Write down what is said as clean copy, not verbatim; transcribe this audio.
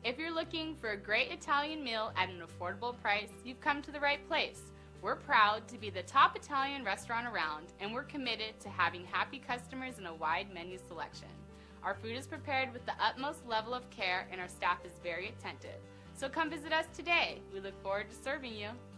If you're looking for a great Italian meal at an affordable price, you've come to the right place. We're proud to be the top Italian restaurant around, and we're committed to having happy customers and a wide menu selection. Our food is prepared with the utmost level of care, and our staff is very attentive. So come visit us today. We look forward to serving you.